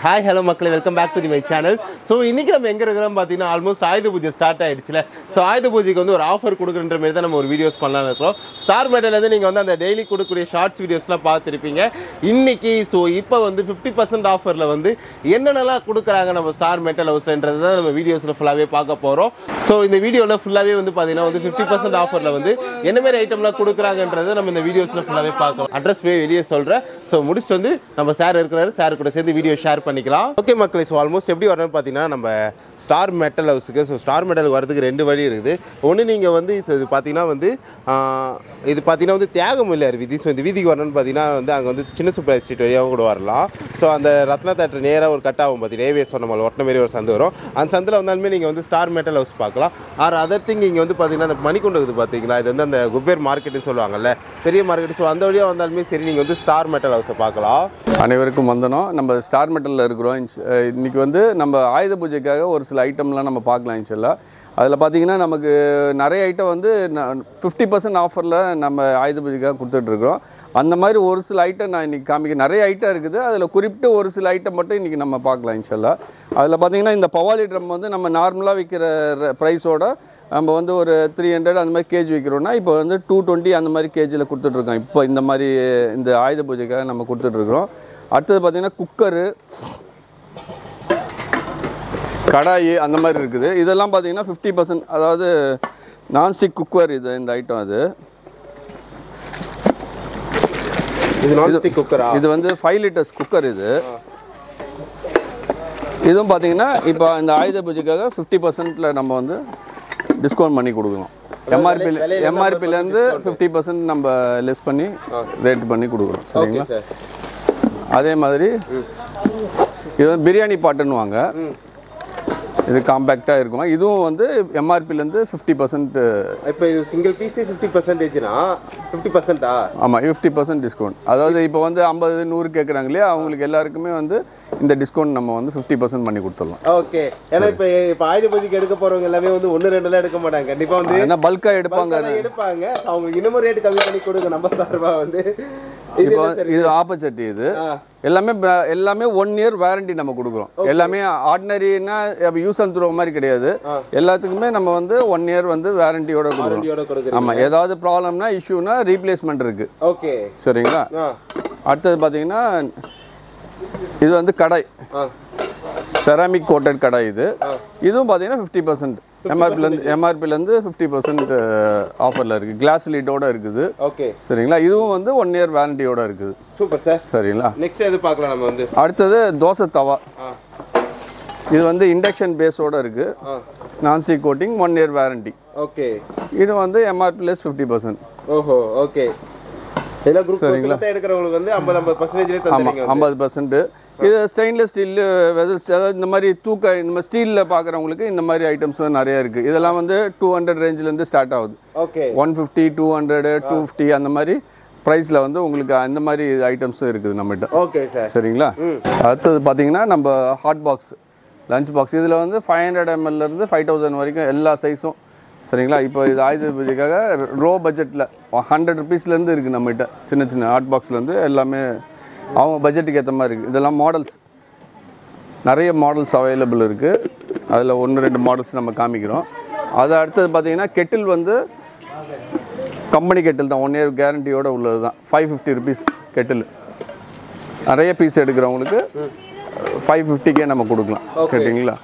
Hi, hello மக்களே, welcome back to my channel. So இன்னைக்கு நம்ம எங்க இருக்கோம் பாத்தீங்கன்னா ஆல்மோஸ்ட் ஆயுத பூஜை ஸ்டார்ட் ஆயிடுச்சுல. சோ ஆயுத பூஜைக்கு வந்து ஒரு ஆஃபர் கொடுக்குறன்ற மாதிரி தான் நம்ம ஒரு வீடியோஸ் பண்ணலாம்னு இருக்கோம். ஸ்டார் மெட்டல்ல இருந்து நீங்க வந்து அந்த டெய்லி கொடுக்கக்கூடிய ஷார்ட்ஸ் வீடியோஸ்லாம் பார்த்திருப்பீங்க. இன்னைக்கு சோ இப்போ வந்து 50% ஆஃபர்ல வந்து என்னென்னலாம் கொடுக்குறாங்க நம்ம ஸ்டார் மெட்டல் ஹவுஸ்ன்றதை தான் நம்ம வீடியோஸ்ல ஃபுல்லாவே பார்க்க போறோம். சோ இந்த வீடியோல ஃபுல்லாவே வந்து பாத்தீங்கன்னா வந்து 50% ஆஃபர்ல வந்து என்ன மாதிரி ஐட்டம்லாம் கொடுக்குறாங்கன்றதை நம்ம இந்த வீடியோஸ்ல ஃபுல்லாவே பார்க்கலாம். அட்ரஸ் வெளியே சொல்றேன். சோ முடிச்சிட்டு வந்து நம்ம சார் இருக்கிறாரு, சார் கூட சேர்ந்து வீடியோ ஷேர் பண்ணிக்கலாம். ஓகே மக்களே, ஸோ ஆல்மோஸ்ட் எப்படி வரணும்னு பார்த்தீங்கன்னா நம்ம ஸ்டார் மெட்டல் ஹவுஸுக்கு ஸ்டார் மெட்டலுக்கு வரதுக்கு ரெண்டு வழி இருக்குது. ஒன்று நீங்கள் வந்து இது பார்த்தீங்கன்னா வந்து இது பார்த்தீங்கன்னா வந்து தியாகமுல்லையார் வீதி. ஸோ இந்த வீதிக்கு வரணும்னு பார்த்தீங்கன்னா வந்து அங்கே வந்து சின்ன சுப்பராய ஸ்ட்ரீட் வழியாகவும் கூட வரலாம். ஸோ அந்த ரத்னா தேட்டர் நேராக ஒரு கட் ஆகும் பார்த்தீங்கன்னா ஏவிஎஸ் சொன்ன மாதிரி ஒட்டின மாரி ஒரு சந்து வரும். அந்த சந்தில் வந்தாலுமே நீங்கள் வந்து ஸ்டார் மெட்டல் ஹவுஸ் பார்க்கலாம். ஆர் அதர் திங் இங்கே வந்து பார்த்தீங்கன்னா அந்த மணிக்குண்டு இருக்குது பார்த்தீங்களா, இது வந்து அந்த குபேர் மார்க்கெட்டுன்னு சொல்லுவாங்கல்ல, பெரிய மார்க்கெட். ஸோ அந்த வழியாக வந்தாலுமே சரி நீங்கள் வந்து ஸ்டார் மெட்டல் ஹவுஸை பார்க்கலாம். அனைவருக்கும் வந்தனோம். நம்ம ஸ்டார் மெட்டலில் இருக்கிறோம். இன்றைக்கி வந்து நம்ம ஆயுத பூஜைக்காக ஒரு சில ஐட்டம்லாம் நம்ம பார்க்கலாம் இன்ஷால்லா. அதில் பார்த்தீங்கன்னா நமக்கு நிறைய ஐட்டம் வந்து 50% ஆஃபரில் நம்ம ஆயுத பூஜைக்காக கொடுத்துட்ருக்குறோம். அந்த மாதிரி ஒரு சில ஐட்டம் நான் இன்றைக்கி காமிக்க நிறைய ஐட்டம் இருக்குது. அதில் குறிப்பிட்டு ஒரு சில ஐட்டம் மட்டும் இன்றைக்கி நம்ம பார்க்கலாம் இன்ஷால்லா. அதில் பார்த்தீங்கன்னா இந்த பவாலி ட்ரம் வந்து நம்ம நார்மலாக விற்கிற ப்ரைஸோட நம்ம வந்து ஒரு 300 அந்த மாதிரி கேஜி விற்கிறோன்னா இப்போ வந்து 220 அந்த மாதிரி கேஜியில் கொடுத்துட்ருக்கோம். இப்போ இந்த மாதிரி இந்த ஆயுத பூஜைக்காக நம்ம கொடுத்துட்ருக்குறோம். அடுத்தது பார்த்திங்கன்னா குக்கரு, கடாயி அந்த மாதிரி இருக்குது. இதெல்லாம் பார்த்திங்கன்னா 50%, அதாவது நான்ஸ்டிக் குக்கர். இது இந்த ஐட்டம் அது இது வந்து 5 லிட்டர்ஸ் குக்கர். இதுவும் பார்த்திங்கன்னா இப்போ இந்த ஆயுத பூஜைக்காக 50%ல் நம்ம வந்து டிஸ்கவுண்ட் பண்ணி கொடுக்குறோம். எம்ஆர்பிலேருந்து 50% நம்ம லெஸ் பண்ணி ரேட் பண்ணி கொடுக்குறோம். சரிங்களா? அதே மாதிரி இது வந்து பிரியாணி பாட்டுன்னுவாங்க. இது காம்பேக்டாக இருக்கும். இதுவும் வந்து எம்ஆர்பிலேருந்து 50%. இப்போ இது சிங்கிள் பீஸ் 50%னா 50%ஆ? ஆமாம், 50% டிஸ்கவுண்ட். அதாவது இப்போ வந்து 50, 100 கேட்குறாங்க இல்லையா, அவங்களுக்கு எல்லாருக்குமே வந்து இந்த டிஸ்கவுண்ட் நம்ம வந்து 50% பண்ணி கொடுத்துடலாம். ஓகே. ஏன்னா இப்போ ஆயுத பூஜைக்கு எடுக்க போகிறவங்க எல்லாமே வந்து 1, 2 எடுக்க மாட்டாங்க. கண்டிப்பாக வந்து ஏன்னா பல்காக எடுப்பாங்க. அவங்களுக்கு இன்னமும் ரேட்டு கம்மி பண்ணி கொடுங்க நம்ம சார்பாக வந்து. இப்போ இது ஆப்போசிட். இது எல்லாமே 1 இயர் வாரண்டி நம்ம கொடுக்குறோம். எல்லாமே ஆர்டினரினா யூஸ் அண்ட் த்ரோ மாதிரி கிடையாது. எல்லாத்துக்குமே நம்ம வந்து 1 இயர் வந்து வாரண்டியோட கொடுக்குறோம். ஆமாம், ஏதாவது ப்ராப்ளம்னா இஷ்யூனா ரீப்ளேஸ்மெண்ட் இருக்குது. ஓகே, சரிங்களா? அடுத்தது பார்த்தீங்கன்னா இது வந்து கடாய், செராமிக் கோட்டட் கடாய். இதுவும் பார்த்தீங்கன்னா 50% எம்ஆர்பிலேருந்து 50% ஆஃபரில் இருக்குது. கிளாஸ் லீட்டோட இருக்குது. ஓகே, சரிங்களா? இதுவும் வந்து 1 இயர் வாரண்டியோட இருக்குது. Super sir. சரிங்களா? நெக்ஸ்ட் எது பார்க்கலாம் நம்ம வந்து? அடுத்தது தோசை தவா. இது வந்து இண்டக்ஷன் பேஸோட இருக்குது. Nonstick coating, 1 year warranty. Okay. இது வந்து எம்ஆர்பிலஸ் 50%. ஓஹோ, ஓகே. இதெல்லாம் குரூப் எடுக்கிறவங்களுக்கு வந்து 50% தந்துறீங்க. 50%. இது ஸ்டெயின்லெஸ் ஸ்டீல் வெசல்ஸ், அதாவது இந்த மாதிரி இந்த மாதிரி ஸ்டீலில் பார்க்குறவங்களுக்கு இந்த மாதிரி ஐட்டம்ஸ் நிறைய இருக்குது. இதெல்லாம் வந்து 200 ரேஞ்சிலேருந்து ஸ்டார்ட் ஆகுது. ஓகே. 150, 200, 250 அந்த மாதிரி ப்ரைஸில் வந்து உங்களுக்கு அந்த மாதிரி ஐட்டம்ஸும் இருக்குது நம்மகிட்ட. Okay sir. சரிங்களா? அடுத்தது பார்த்தீங்கன்னா நம்ம ஹாட் பாக்ஸ், லஞ்ச் பாக்ஸ். இதில் வந்து 500 ml-லேருந்து 5000 வரைக்கும் எல்லா சைஸும். சரிங்களா? இப்போ இது ஆயுத பூஜைக்காக ரோ பட்ஜெட்டில் 100 rupeesலேருந்து இருக்குது நம்மகிட்ட. சின்ன சின்ன ஹாட் பாக்ஸ்லேருந்து எல்லாமே அவங்க பட்ஜெட்டுக்கு ஏற்ற மாதிரி இருக்குது. இதெல்லாம் மாடல்ஸ், நிறைய மாடல்ஸ் அவைலபிள் இருக்குது. அதில் 1, 2 மாடல்ஸ் நம்ம காமிக்கிறோம். அது அடுத்தது பார்த்திங்கன்னா கெட்டில் வந்து கம்பெனி கெட்டில் தான், 1 இயர் கேரண்டியோடு உள்ளது தான். 550 rupees கெட்டில். நிறைய பீஸ் எடுக்கிறவங்களுக்கு 550க்கே நம்ம கொடுக்கலாம். கேட்டிங்களா?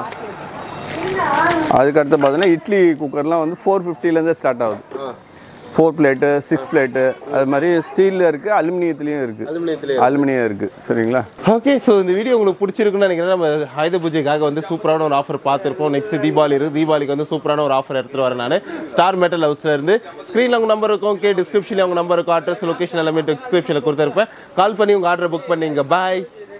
அதுக்கடுத்து பார்த்தீங்கன்னா இட்லி குக்கர்லாம் வந்து 450லேருந்தே ஸ்டார்ட் ஆகுது. 4 பிளேட்டு, 6 பிளேட்டு, அது மாதிரி ஸ்டீலில் இருக்குது, அலுமினியத்துலேயும் இருக்குது. அலுமினியம் இருக்குது. சரிங்களா? ஓகே. ஸோ இந்த வீடியோ உங்களுக்கு பிடிச்சிருக்குன்னு நினைக்கிறேன். நம்ம ஆயுத பூஜைக்காக வந்து சூப்பரான ஒரு ஆஃபர் பார்த்துருப்போம். நெக்ஸ்ட் தீபாவளி இருக்குது. தீபாவளிக்கு வந்து சூப்பரான ஒரு ஆஃபர் எடுத்துகிட்டு வரேன் நான். ஸ்டார் மெட்டல் ஹவுஸில் இருந்து ஸ்க்ரீனில் உங்கள் நம்பர் இருக்கும், டிஸ்கிரிப்ஷனில் உங்கள் நம்பர் இருக்கும், அட்ரஸ் லொக்கேஷன் எல்லாமே டிஸ்கிரிப்ஷனில் கொடுத்துருப்பேன். கால் பண்ணி உங்கள் ஆர்டரை புக் பண்ணிங்க. பாய்.